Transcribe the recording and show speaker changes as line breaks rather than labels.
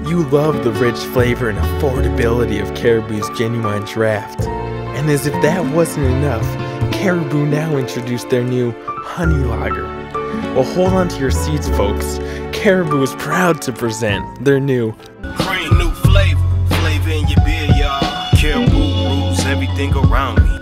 You love the rich flavor and affordability of Cariboo's genuine draft. And as if that wasn't enough, Cariboo now introduced their new Honey Lager. Well, hold on to your seats, folks. Cariboo is proud to present their new
Cream, new flavor in your beer, y'all. Cariboo rules everything around me.